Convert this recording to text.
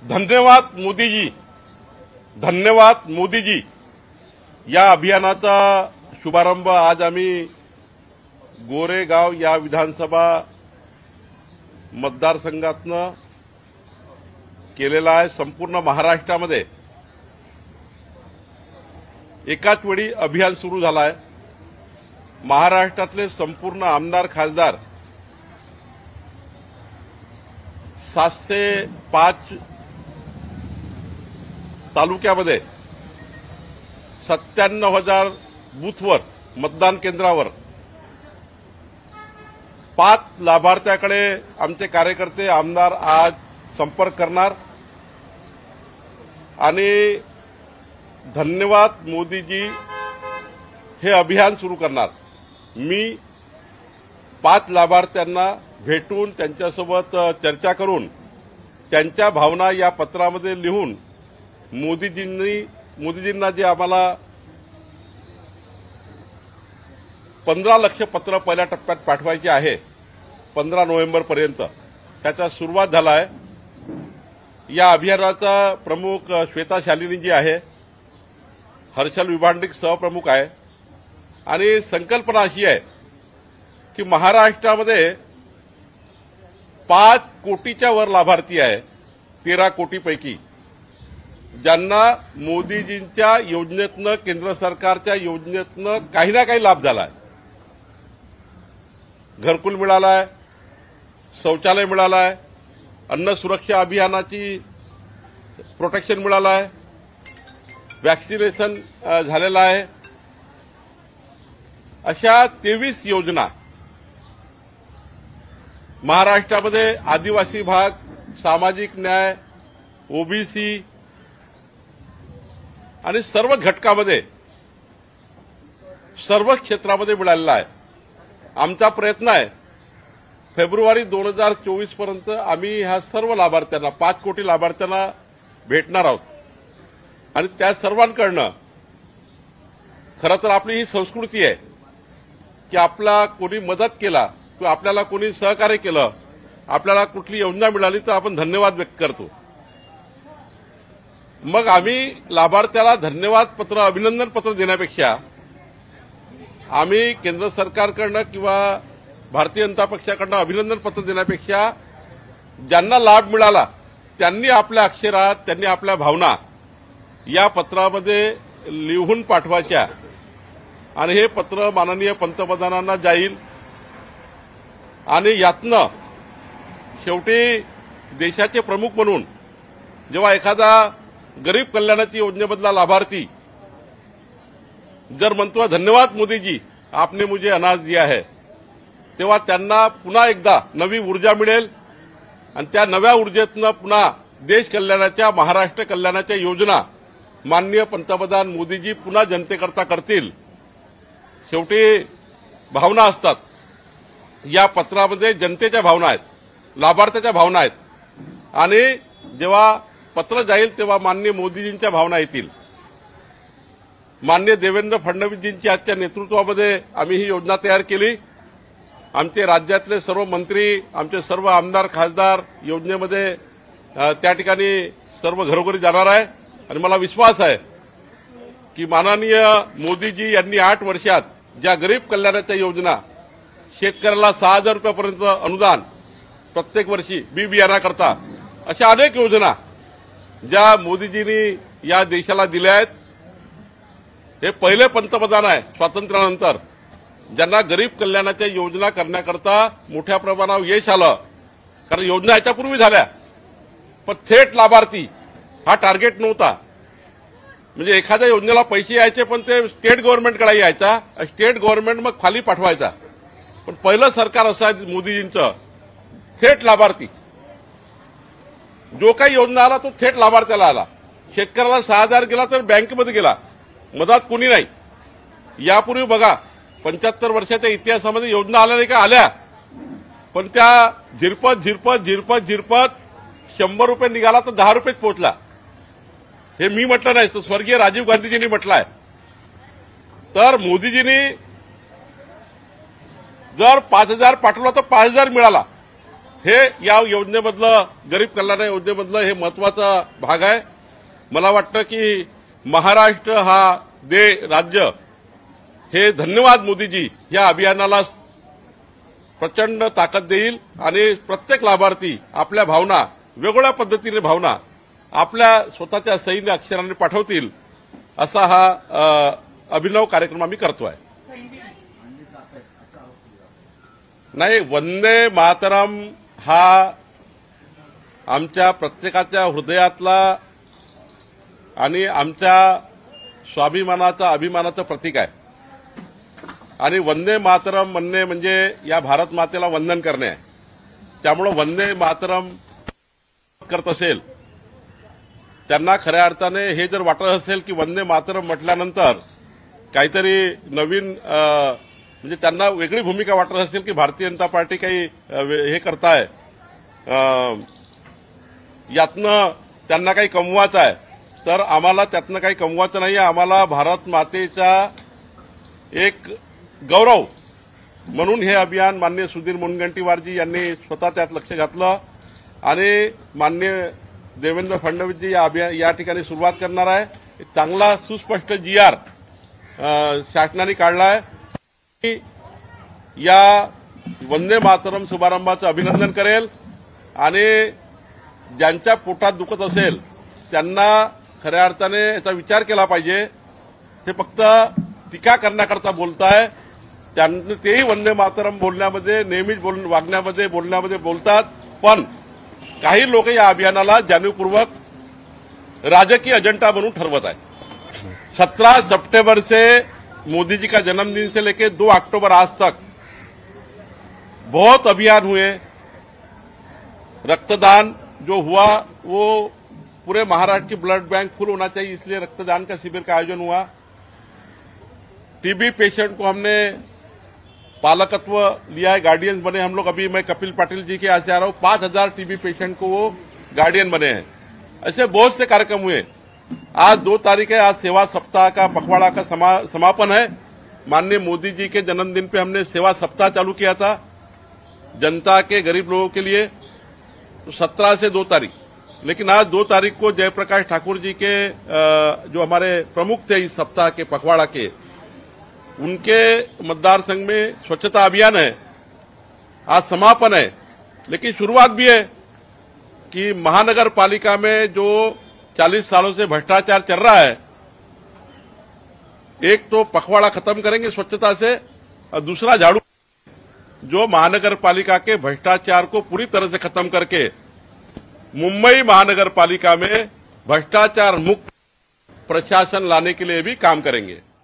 धन्यवाद मोदीजी, धन्यवाद मोदीजी या अभियानाचा शुभारंभ आज आम्ही गोरेगाव या विधानसभा मतदारसंघातनं केलेला आहे। संपूर्ण महाराष्ट्रामध्ये एकाच वेळी अभियान सुरू झालं आहे। महाराष्ट्रातले संपूर्ण आमदार खासदार 705 तालुक्यामध्ये 97,000 बूथवर मतदान केंद्रावर 5 लाभार्थ्याकडे आमचे कार्यकर्ते आमदार आज संपर्क करणार आणि धन्यवाद मोदीजी हे अभियान सुरू करणार। मी 5 लाभार्थ्यांना भेटून त्यांच्यासोबत चर्चा करून त्यांच्या भावना या पत्रामध्ये लिहून मोदीजींना जे आम्हाला 15 लाख पत्र पहिल्या टप्प्यात पाठवायचे आहे 15 नोव्हेंबरपर्यंत त्याचा सुरुवात झाला आहे। या अभियानाचा प्रमुख श्वेता शालिनी जी आहे, हर्षल विभांडिक सहप्रमुख आहे आणि संकल्पना अशी आहे की महाराष्ट्रामध्ये 5 कोटीच्या वर लाभार्थी आहे 13 कोटीपैकी, ज्यांना मोदीजींच्या योजनेतनं केंद्र सरकारच्या योजनेतनं काही ना काही लाभ झाला आहे। घरकुल मिळाला आहे, शौचालय मिळालं आहे, अन्न सुरक्षा अभियानाची प्रोटेक्शन मिळालं आहे, वॅक्सिनेशन झालेलं आहे। अशा 23 योजना महाराष्ट्रामध्ये आदिवासी भाग, सामाजिक न्याय, ओबीसी आणि सर्व घटकामध्ये सर्व क्षेत्रामध्ये मिळालेला आहे। आमचा प्रयत्न आहे फेब्रुवारी 2024 पर्यंत आम्ही ह्या सर्व लाभार्थ्यांना 5 कोटी लाभार्थ्यांना भेटणार आहोत आणि त्या सर्वांकडनं खरं तर आपली ही संस्कृती आहे की आपला कोणी मदत केला किंवा आपल्याला कोणी सहकार्य केलं, आपल्याला कुठली योजना मिळाली तर आपण धन्यवाद व्यक्त करतो। मग आम्ही लाभार्थ्याला धन्यवाद पत्र, अभिनंदन पत्र देण्यापेक्षा आम्ही केंद्र सरकारकडनं किंवा भारतीय जनता पक्षाकडनं अभिनंदन पत्र देण्यापेक्षा ज्यांना लाभ मिळाला त्यांनी आपल्या अक्षरात, त्यांनी आपल्या भावना या पत्रामध्ये लिहून पाठवायच्या आणि हे पत्र माननीय पंतप्रधानांना जाईल आणि यातनं शेवटी देशाचे प्रमुख म्हणून जेव्हा एखादा गरीब कल्याणाची योजनेमधला लाभार्थी जर म्हणतो धन्यवाद मोदीजी आपने मुझे अनाज दिया है, तेव्हा त्यांना पुन्हा एकदा नवी ऊर्जा मिळेल आणि त्या नव्या ऊर्जेतनं पुन्हा देश कल्याणाच्या, महाराष्ट्र कल्याणाच्या योजना माननीय पंतप्रधान मोदीजी पुन्हा जनतेकरता करतील। शेवटी भावना असतात, या पत्रामध्ये जनतेच्या भावना आहेत, लाभार्थ्याच्या भावना आहेत आणि जेव्हा पत्र जाईल तेव्हा माननीय मोदीजींच्या भावना येतील। माननीय देवेंद्र फडणवीसजींच्या आजच्या नेतृत्वामध्ये आम्ही ही योजना तयार केली। आमचे राज्यातले सर्व मंत्री, आमचे सर्व आमदार खासदार योजनेमध्ये त्या ठिकाणी सर्व घरोघरी जाणार आहे आणि मला विश्वास आहे की माननीय मोदीजी यांनी 8 वर्षात ज्या गरीब कल्याणाच्या योजना, शेतकऱ्याला 6,000 रुपयापर्यंत अनुदान प्रत्येक वर्षी बी बियाणाकरता, अशा अनेक योजना ज्या मोदीजींनी या देशाला दिल्या आहेत। हे पहिले पंतप्रधान आहे स्वातंत्र्यानंतर ज्यांना गरीब कल्याणाच्या योजना करण्याकरता मोठ्या प्रमाणावर यश आलं, कारण योजना याच्यापूर्वी झाल्या पण थेट लाभार्थी हा टार्गेट नव्हता। म्हणजे एखाद्या योजनेला पैसे यायचे पण ते स्टेट गव्हर्नमेंटकडे यायचा, स्टेट गव्हर्नमेंट मग खाली पाठवायचा, पण पहिलं सरकार असं आहे मोदीजींचं थेट लाभार्थी। जो काही योजना आला तो थेट लाभार्थ्याला आला। शेतकऱ्याला 6,000 गेला तर बँकेमध्ये गेला, मधात कोणी नाही। यापूर्वी बघा 75 वर्षाच्या इतिहासामध्ये योजना आल्या नाही का, आल्या, पण त्या झिरपत 100 रुपये निघाला तर 10 रुपयेच पोहोचला। हे मी म्हटलं नाही तर स्वर्गीय राजीव गांधीजींनी म्हटलंय। तर मोदीजींनी जर 5,000 पाठवला तर 5,000 मिळाला, हे या योजनेमधलं गरीब कल्याण योजनेमधलं हे महत्वाचा भाग आहे. मला वाटतं की महाराष्ट्र हा राज्य हे धन्यवाद मोदीजी या अभियानाला प्रचंड ताकद देईल आणि प्रत्येक लाभार्थी आपल्या भावना वेगवेगळ्या पद्धतीने भावना आपल्या स्वतःच्या सहीने अक्षराने पाठवतील असा हा अभिनव कार्यक्रम आम्ही करतोय. नाही, वंदे मातरम हा आमच्या प्रत्येकाच्या हृदयातला आणि आमच्या स्वाभिमानाचा अभिमानाचं प्रतीक आहे. आणि वंदे मातरम म्हणणे म्हणजे या भारत मातेला वंदन करणे आहे. त्यामुळे वंदे मातरम करत असेल त्यांना खऱ्या अर्थाने हे जर वाटत असेल की वंदे मातरम म्हटल्यानंतर काहीतरी नवीन म्हणजे त्यांना वेगळी भूमिका वाटत असेल की भारतीय जनता पार्टी काही हे करताय, यातनं त्यांना काही कमवायचं आहे, तर आम्हाला त्यातनं काही कमवायचं नाही. आम्हाला भारत मातेचा एक गौरव म्हणून हे अभियान माननीय सुधीर मुनगंटीवारजी यांनी स्वतः त्यात लक्ष घातलं आणि माननीय देवेंद्र फडणवीसजी या ठिकाणी सुरुवात करणार आहे. एक चांगला सुस्पष्ट GR शासनाने काढला आहे. या वंदे मातरम शुभारंभाचं अभिनंदन करेल आणि ज्यांच्या पोटात दुखत असेल त्यांना खऱ्या अर्थाने याचा विचार केला पाहिजे. ते फक्त टीका करण्याकरता बोलताय. त्यांनी तेही वंदे मातरम बोलण्यामध्ये नेहमीच वागण्यामध्ये बोलण्यामध्ये बोलतात, पण काही लोक या अभियानाला जाणीवपूर्वक राजकीय एजेंडा बनून ठरवत आहेत. 17 सितंबर से मोदी जी का जन्मदिन से लेकर 2 अक्टूबर आज तक बहुत अभियान हुए. रक्तदान जो हुआ वो पूरे महाराष्ट्र की ब्लड बैंक फुल होना चाहिए, इसलिए रक्तदान का शिविर का आयोजन हुआ. टीबी पेशेंट को हमने पालकत्व लिया है, गार्डियन बने हम लोग. अभी मैं कपिल पाटिल जी के यहाँ से आ रहा हूं, 5000 टीबी पेशेंट को वो गार्डियन बने हैं. ऐसे बहुत से कार्यक्रम हुए. आज 2 तारीख है, आज सेवा सप्ताह का पखवाड़ा का समापन है. माननीय मोदी जी के जन्मदिन पे हमने सेवा सप्ताह चालू किया था जनता के गरीब लोगों के लिए, तो 17 से 2 तारीख. लेकिन आज 2 तारीख को जयप्रकाश ठाकुर जी के जो हमारे प्रमुख थे इस सप्ताह के पखवाड़ा के, उनके मतदार संघ में स्वच्छता अभियान है. आज समापन है, लेकिन शुरुआत भी है कि महानगर पालिका में जो 40 सालों से भ्रष्टाचार चल रहा है, एक तो पखवाड़ा खत्म करेंगे स्वच्छता से, और दूसरा झाड़ू जो महानगर पालिका के भ्रष्टाचार को पूरी तरह से खत्म करके मुंबई महानगर पालिका में भ्रष्टाचार मुक्त प्रशासन लाने के लिए भी काम करेंगे.